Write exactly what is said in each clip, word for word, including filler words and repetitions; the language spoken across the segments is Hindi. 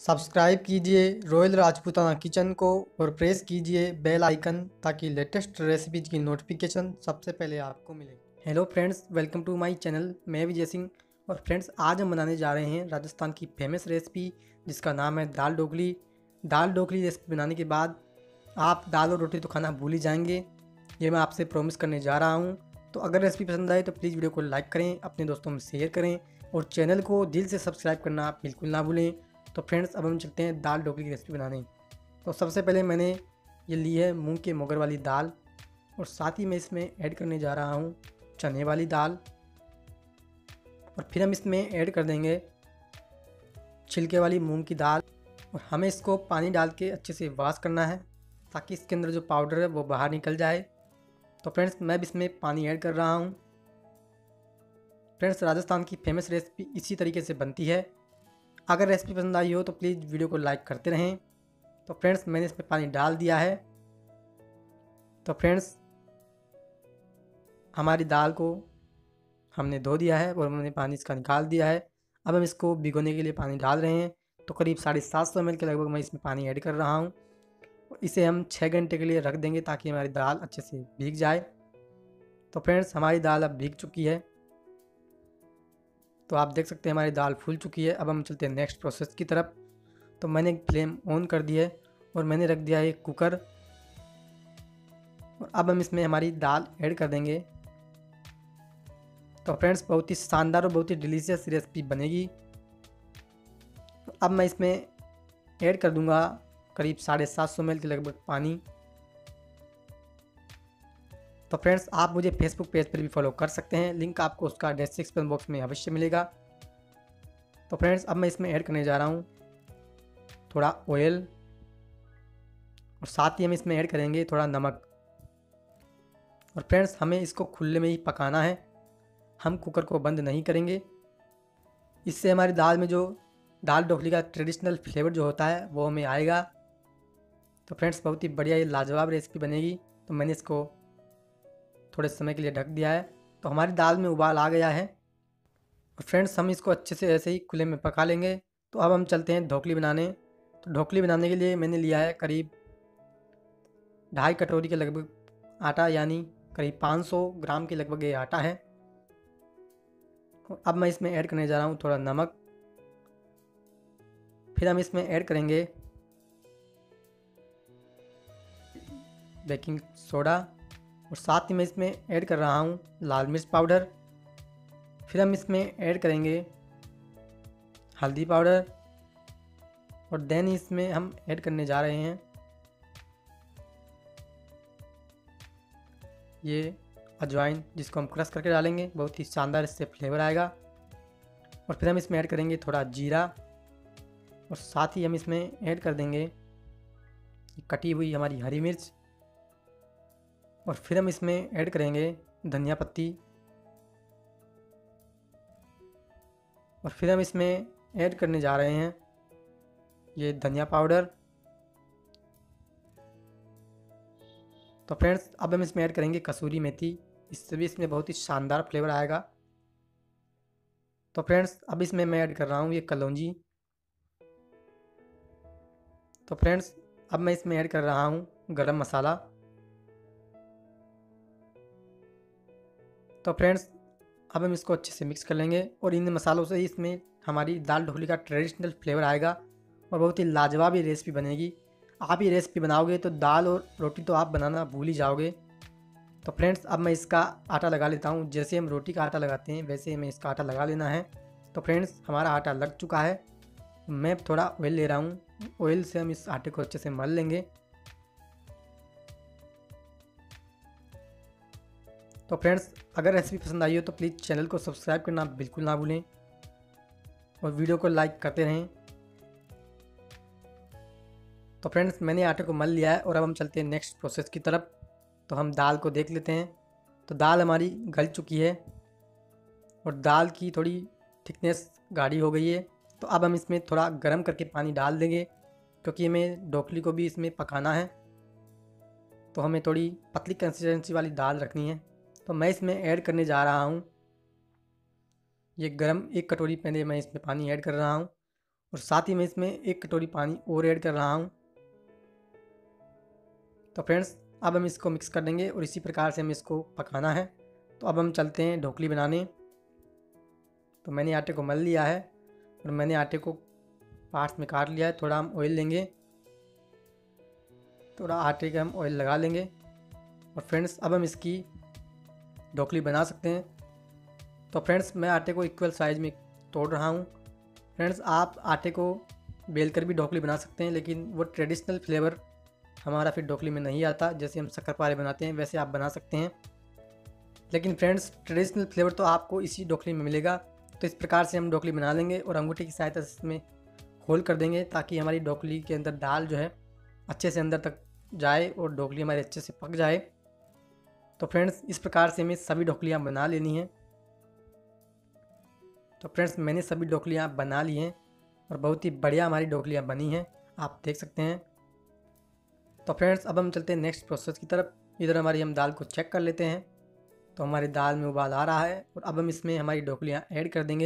सब्सक्राइब कीजिए रॉयल राजपूताना किचन को और प्रेस कीजिए बेल आइकन ताकि लेटेस्ट रेसिपीज की नोटिफिकेशन सबसे पहले आपको मिले। Hello friends, welcome to my channel. मैं विजय सिंह और फ्रेंड्स आज हम बनाने जा रहे हैं राजस्थान की फेमस रेसिपी जिसका नाम है दाल ढोकली। दाल ढोकली रेसिपी बनाने के बाद आप दाल और रोटी तो खाना भूल ही जाएंगे, ये मैं आपसे प्रॉमिस करने जा रहा हूँ। तो अगर रेसिपी पसंद आए तो प्लीज़ वीडियो को लाइक करें, अपने दोस्तों में शेयर करें और चैनल को दिल से सब्सक्राइब करना आप बिल्कुल ना भूलें। तो फ्रेंड्स अब हम चलते हैं दाल ढोकली की रेसिपी बनाने। तो सबसे पहले मैंने ये ली है मूंग के मोगर वाली दाल और साथ ही मैं इसमें ऐड करने जा रहा हूँ चने वाली दाल और फिर हम इसमें ऐड कर देंगे छिलके वाली मूंग की दाल और हमें इसको पानी डाल के अच्छे से वॉश करना है ताकि इसके अंदर जो पाउडर है वो बाहर निकल जाए। तो फ्रेंड्स मैं भी इसमें पानी ऐड कर रहा हूँ। फ्रेंड्स राजस्थान की फेमस रेसिपी इसी तरीके से बनती है। अगर रेसिपी पसंद आई हो तो प्लीज़ वीडियो को लाइक करते रहें। तो फ्रेंड्स मैंने इसमें पानी डाल दिया है। तो फ्रेंड्स हमारी दाल को हमने धो दिया है और हमने पानी इसका निकाल दिया है। अब हम इसको भिगोने के लिए पानी डाल रहे हैं। तो करीब साढ़े सात सौ एम एल के लगभग मैं इसमें पानी ऐड कर रहा हूँ। इसे हम छः घंटे के लिए रख देंगे ताकि हमारी दाल अच्छे से भीग जाए। तो फ्रेंड्स हमारी दाल अब भीग चुकी है। तो आप देख सकते हैं हमारी दाल फूल चुकी है। अब हम चलते हैं नेक्स्ट प्रोसेस की तरफ। तो मैंने फ्लेम ऑन कर दी है और मैंने रख दिया है एक कुकर और अब हम इसमें हमारी दाल ऐड कर देंगे। तो फ्रेंड्स बहुत ही शानदार और बहुत ही डिलीशियस रेसिपी बनेगी। अब मैं इसमें ऐड कर दूंगा करीब साढ़े सात सौ एम एल के लगभग पानी। तो फ्रेंड्स आप मुझे फेसबुक पेज पर भी फॉलो कर सकते हैं, लिंक आपको उसका डिस्क्रिप्शन बॉक्स में अवश्य मिलेगा। तो फ्रेंड्स अब मैं इसमें ऐड करने जा रहा हूँ थोड़ा ऑयल और साथ ही हम इसमें ऐड करेंगे थोड़ा नमक। और फ्रेंड्स हमें इसको खुले में ही पकाना है, हम कुकर को बंद नहीं करेंगे। इससे हमारी दाल में जो दाल ढोकली का ट्रेडिशनल फ्लेवर जो होता है वो हमें आएगा। तो फ्रेंड्स बहुत ही बढ़िया ये लाजवाब रेसिपी बनेगी। तो मैंने इसको थोड़े समय के लिए ढक दिया है। तो हमारी दाल में उबाल आ गया है और फ्रेंड्स हम इसको अच्छे से ऐसे ही खुले में पका लेंगे। तो अब हम चलते हैं ढोकली बनाने। तो ढोकली बनाने के लिए मैंने लिया है करीब ढाई कटोरी के लगभग आटा, यानी करीब पाँच सौ ग्राम के लगभग ये आटा है। अब मैं इसमें ऐड करने जा रहा हूँ थोड़ा नमक। फिर हम इसमें ऐड करेंगे बेकिंग सोडा और साथ ही मैं इसमें ऐड कर रहा हूँ लाल मिर्च पाउडर। फिर हम इसमें ऐड करेंगे हल्दी पाउडर और देन इसमें हम ऐड करने जा रहे हैं ये अजवाइन, जिसको हम क्रश करके डालेंगे, बहुत ही शानदार इससे फ्लेवर आएगा। और फिर हम इसमें ऐड करेंगे थोड़ा जीरा और साथ ही हम इसमें ऐड कर देंगे कटी हुई हमारी हरी मिर्च और फिर हम इसमें ऐड करेंगे धनिया पत्ती और फिर हम इसमें ऐड करने जा रहे हैं ये धनिया पाउडर। तो फ्रेंड्स अब हम इसमें ऐड करेंगे कसूरी मेथी, इससे भी इसमें बहुत ही शानदार फ्लेवर आएगा। तो फ्रेंड्स अब इसमें मैं ऐड कर रहा हूँ ये कलौंजी। तो फ्रेंड्स अब मैं इसमें ऐड कर रहा हूँ गरम मसाला। तो फ्रेंड्स अब हम इसको अच्छे से मिक्स कर लेंगे और इन मसालों से ही इसमें हमारी दाल ढोकली का ट्रेडिशनल फ्लेवर आएगा और बहुत ही लाजवाब ये रेसिपी बनेगी। आप ये रेसिपी बनाओगे तो दाल और रोटी तो आप बनाना भूल ही जाओगे। तो फ्रेंड्स अब मैं इसका आटा लगा लेता हूँ। जैसे हम रोटी का आटा लगाते हैं वैसे हमें इसका आटा लगा लेना है। तो फ्रेंड्स हमारा आटा लग चुका है। मैं थोड़ा ऑयल ले रहा हूँ, ऑयल से हम इस आटे को अच्छे से मल लेंगे। तो फ्रेंड्स अगर रेसिपी पसंद आई हो तो प्लीज़ चैनल को सब्सक्राइब करना बिल्कुल ना भूलें और वीडियो को लाइक करते रहें। तो फ्रेंड्स मैंने आटे को मल लिया है और अब हम चलते हैं नेक्स्ट प्रोसेस की तरफ। तो हम दाल को देख लेते हैं। तो दाल हमारी गल चुकी है और दाल की थोड़ी थिकनेस गाढ़ी हो गई है। तो अब हम इसमें थोड़ा गर्म करके पानी डाल देंगे क्योंकि हमें ढोकली को भी इसमें पकाना है। तो हमें थोड़ी पतली कंसिस्टेंसी वाली दाल रखनी है। तो मैं इसमें ऐड करने जा रहा हूँ ये गरम एक कटोरी पहले मैं इसमें पानी ऐड कर रहा हूँ और साथ ही मैं इसमें एक कटोरी पानी और ऐड कर रहा हूँ। तो फ्रेंड्स अब हम इसको मिक्स कर देंगे और इसी प्रकार से हमें इसको पकाना है। तो अब हम चलते हैं ढोकली बनाने। तो मैंने आटे को मल लिया है और मैंने आटे को पार्ट्स में काट लिया है। थोड़ा हम ऑयल लेंगे, थोड़ा आटे का हम ऑयल लगा लेंगे और फ्रेंड्स अब हम इसकी ढोकली बना सकते हैं। तो फ्रेंड्स मैं आटे को इक्वल साइज़ में तोड़ रहा हूँ। फ्रेंड्स आप आटे को बेल कर भी ढोकली बना सकते हैं, लेकिन वो ट्रेडिशनल फ्लेवर हमारा फिर ढोकली में नहीं आता। जैसे हम शक्करपारे बनाते हैं वैसे आप बना सकते हैं, लेकिन फ्रेंड्स ट्रेडिशनल फ्लेवर तो आपको इसी ढोकली में मिलेगा। तो इस प्रकार से हम ढोकली बना लेंगे और अंगूठी की सहायता से इसमें होल कर देंगे ताकि हमारी ढोकली के अंदर दाल जो है अच्छे से अंदर तक जाए और ढोकली हमारी अच्छे से पक जाए। तो फ्रेंड्स इस प्रकार से हमें सभी ढोकलियाँ बना लेनी हैं। तो फ्रेंड्स मैंने सभी ढोकलियाँ बना ली हैं और बहुत ही बढ़िया हमारी ढोकलियाँ बनी हैं, आप देख सकते हैं। तो फ्रेंड्स अब हम चलते हैं नेक्स्ट प्रोसेस की तरफ। इधर हमारी हम दाल को चेक कर लेते हैं। तो हमारी दाल में उबाल आ रहा है और अब हम इसमें हमारी ढोकलियाँ ऐड कर देंगे।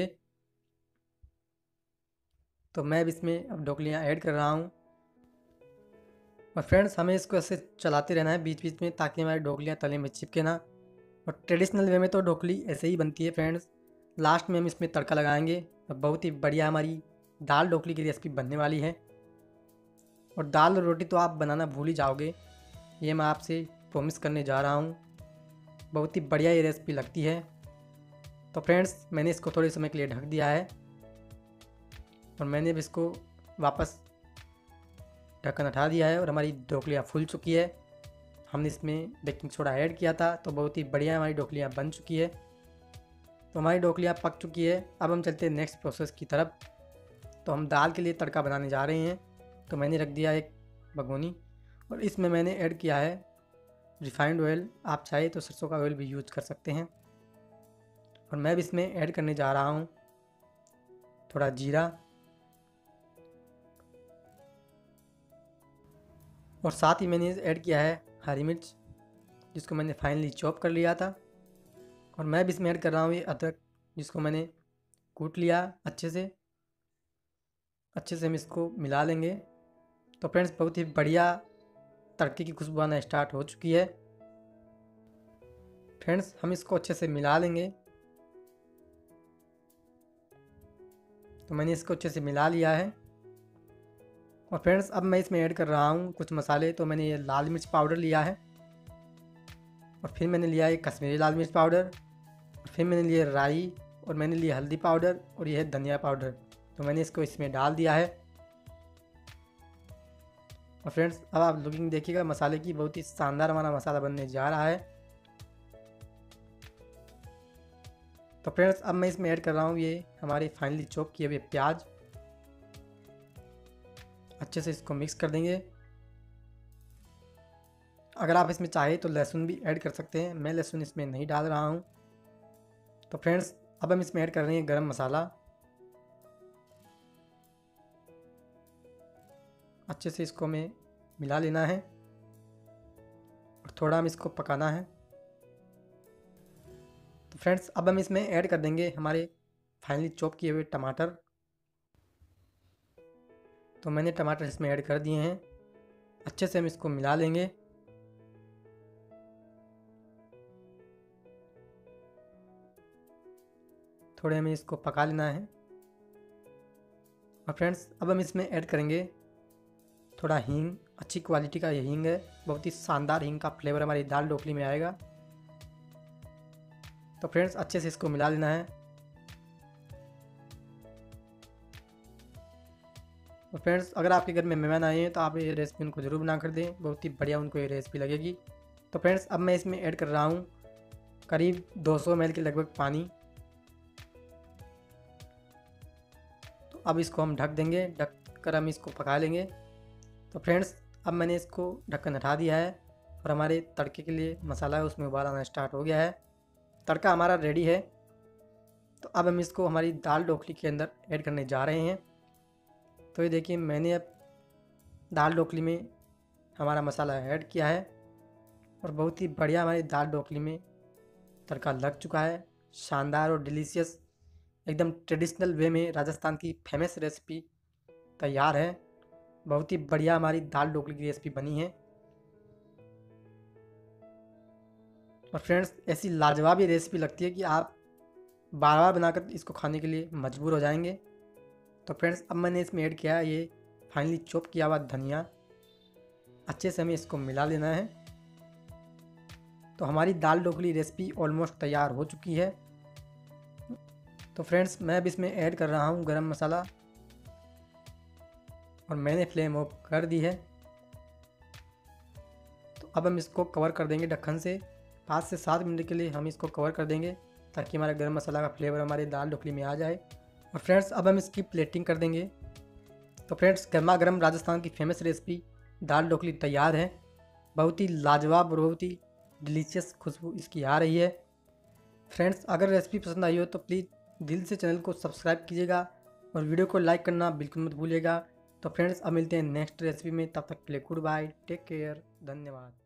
तो मैं अब इसमें अब ढोकलियाँ ऐड कर रहा हूँ और फ्रेंड्स हमें इसको ऐसे चलाते रहना है बीच बीच में ताकि हमारी ढोकलियाँ तले में चिपके ना। और ट्रेडिशनल वे में तो ढोकली ऐसे ही बनती है फ्रेंड्स। लास्ट में हम इसमें तड़का लगाएंगे और बहुत ही बढ़िया हमारी दाल ढोकली की रेसिपी बनने वाली है। और दाल और रोटी तो आप बनाना भूल ही जाओगे, ये मैं आपसे प्रॉमिस करने जा रहा हूँ। बहुत ही बढ़िया ये रेसिपी लगती है। तो फ्रेंड्स मैंने इसको थोड़े समय के लिए ढक दिया है और मैंने अब इसको वापस ढक्कन हटा दिया है और हमारी ढोकलियाँ फूल चुकी है। हमने इसमें बेकिंग सोडा ऐड किया था, तो बहुत ही बढ़िया हमारी ढोकलियाँ बन चुकी है। तो हमारी ढोकलियाँ पक चुकी है। अब हम चलते हैं नेक्स्ट प्रोसेस की तरफ। तो हम दाल के लिए तड़का बनाने जा रहे हैं। तो मैंने रख दिया एक भगोनी और इसमें मैंने ऐड किया है रिफाइंड ऑयल। आप चाहे तो सरसों का ऑयल भी यूज कर सकते हैं। और मैं भी इसमें ऐड करने जा रहा हूँ थोड़ा जीरा और साथ ही मैंने ऐड किया है हरी मिर्च, जिसको मैंने फाइनली चॉप कर लिया था। और मैं भी इसमें ऐड कर रहा हूँ ये अदरक, जिसको मैंने कूट लिया अच्छे से। अच्छे से हम इसको मिला लेंगे। तो फ्रेंड्स बहुत ही बढ़िया तड़के की खुशबू आना स्टार्ट हो चुकी है। फ्रेंड्स हम इसको अच्छे से मिला लेंगे। तो मैंने इसको अच्छे से मिला लिया है और फ्रेंड्स अब मैं इसमें ऐड कर रहा हूँ कुछ मसाले। तो मैंने ये लाल मिर्च पाउडर लिया है और फिर मैंने लिया है कश्मीरी लाल मिर्च पाउडर और फिर मैंने लिया राई और मैंने लिया हल्दी पाउडर और यह है धनिया पाउडर। तो मैंने इसको इसमें डाल दिया है। और फ्रेंड्स अब आप लुकिंग देखिएगा मसाले की, बहुत ही शानदार हमारा मसाला बनने जा रहा है। तो फ्रेंड्स अब मैं इसमें ऐड कर रहा हूँ ये हमारे फाइनली चॉप किए हुए प्याज। अच्छे से इसको मिक्स कर देंगे। अगर आप इसमें चाहे तो लहसुन भी ऐड कर सकते हैं, मैं लहसुन इसमें नहीं डाल रहा हूँ। तो फ्रेंड्स अब हम इसमें ऐड कर रहे हैं गरम मसाला। अच्छे से इसको हमें मिला लेना है और थोड़ा हम इसको पकाना है। तो फ्रेंड्स अब हम इसमें ऐड कर देंगे हमारे फाइनली चॉप किए हुए टमाटर। तो मैंने टमाटर इसमें ऐड कर दिए हैं। अच्छे से हम इसको मिला लेंगे। थोड़े हमें इसको पका लेना है। और फ्रेंड्स अब हम इसमें ऐड करेंगे थोड़ा हींग। अच्छी क्वालिटी का ये हींग है, बहुत ही शानदार हींग का फ्लेवर हमारी दाल ढोकली में आएगा। तो फ्रेंड्स अच्छे से इसको मिला लेना है। तो फ्रेंड्स अगर आपके घर में मेहमान आए हैं तो आप ये रेसिपी उनको ज़रूर बना कर दें, बहुत ही बढ़िया उनको ये रेसिपी लगेगी। तो फ्रेंड्स अब मैं इसमें ऐड कर रहा हूँ करीब दो सौ एम एल के लगभग पानी। तो अब इसको हम ढक देंगे, ढक कर हम इसको पका लेंगे। तो फ्रेंड्स अब मैंने इसको ढक्कन हटा दिया है और हमारे तड़के के लिए मसाला है उसमें उबाल आना स्टार्ट हो गया है। तड़का हमारा रेडी है। तो अब हम इसको हमारी दाल ढोकली के अंदर ऐड करने जा रहे हैं। तो ये देखिए मैंने अब दाल ढोकली में हमारा मसाला ऐड किया है और बहुत ही बढ़िया हमारी दाल ढोकली में तड़का लग चुका है। शानदार और डिलीशियस एकदम ट्रेडिशनल वे में राजस्थान की फेमस रेसिपी तैयार है। बहुत ही बढ़िया हमारी दाल ढोकली की रेसिपी बनी है। और फ्रेंड्स, ऐसी लाजवाब ये रेसिपी लगती है कि आप बार बार बनाकर इसको खाने के लिए मजबूर हो जाएंगे। तो फ्रेंड्स, अब मैंने इसमें ऐड किया है ये फाइनली चॉप किया हुआ धनिया। अच्छे से हमें इसको मिला लेना है। तो हमारी दाल ढोकली रेसिपी ऑलमोस्ट तैयार हो चुकी है। तो फ्रेंड्स, मैं अब इसमें ऐड कर रहा हूँ गरम मसाला और मैंने फ्लेम ऑफ कर दी है। तो अब हम इसको कवर कर देंगे ढक्कन से। पाँच से सात मिनट के लिए हम इसको कवर कर देंगे ताकि हमारा गरम मसाला का फ्लेवर हमारे दाल ढोकली में आ जाए। और फ्रेंड्स, अब हम इसकी प्लेटिंग कर देंगे। तो फ्रेंड्स, गर्मा गर्म राजस्थान की फेमस रेसिपी दाल ढोकली तैयार है। बहुत ही लाजवाब और बहुत ही डिलीशियस खुशबू इसकी आ रही है। फ्रेंड्स, अगर रेसिपी पसंद आई हो तो प्लीज़ दिल से चैनल को सब्सक्राइब कीजिएगा और वीडियो को लाइक करना बिल्कुल मत भूलिएगा। तो फ्रेंड्स, अब मिलते हैं नेक्स्ट रेसिपी में। तब तक के लिए गुड बाय, टेक केयर, धन्यवाद।